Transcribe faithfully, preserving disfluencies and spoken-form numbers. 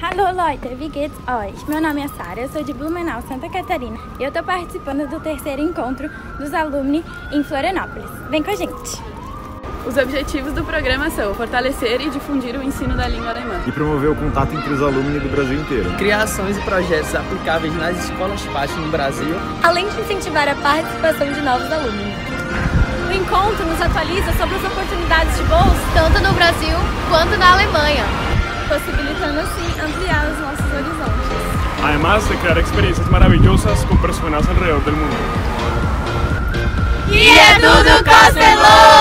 Hallo Leute, wie geht's euch? Meu nome é Sara, eu sou de Blumenau, Santa Catarina e eu estou participando do terceiro encontro dos alumni em Florianópolis. Vem com a gente! Os objetivos do programa são fortalecer e difundir o ensino da língua alemã e promover o contato entre os alunos do Brasil inteiro. Criar ações e projetos aplicáveis nas escolas PAST no Brasil, além de incentivar a participação de novos alunos. O encontro nos atualiza sobre as oportunidades de bolsa, tanto no Brasil quanto na Alemanha, possibilitando assim ampliar os nossos horizontes. Además de crear experiencias maravillosas con personas alrededor del mundo. E é tudo Castelão!